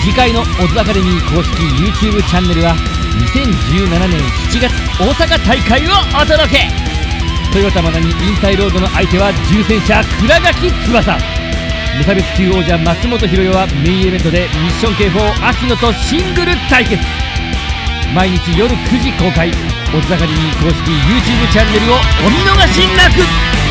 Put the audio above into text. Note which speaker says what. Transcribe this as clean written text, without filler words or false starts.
Speaker 1: 次回のオズアカデミー公式 YouTube チャンネルは2017年7月大阪大会をお届け。豊田真奈美引退ロードの相手は重戦車倉垣翼。無差別級王者松本博代はメインイベントでミッション K4 秋野とシングル対決。毎日夜9時公開、オズアカデミー公式 YouTube チャンネルをお見逃しなく。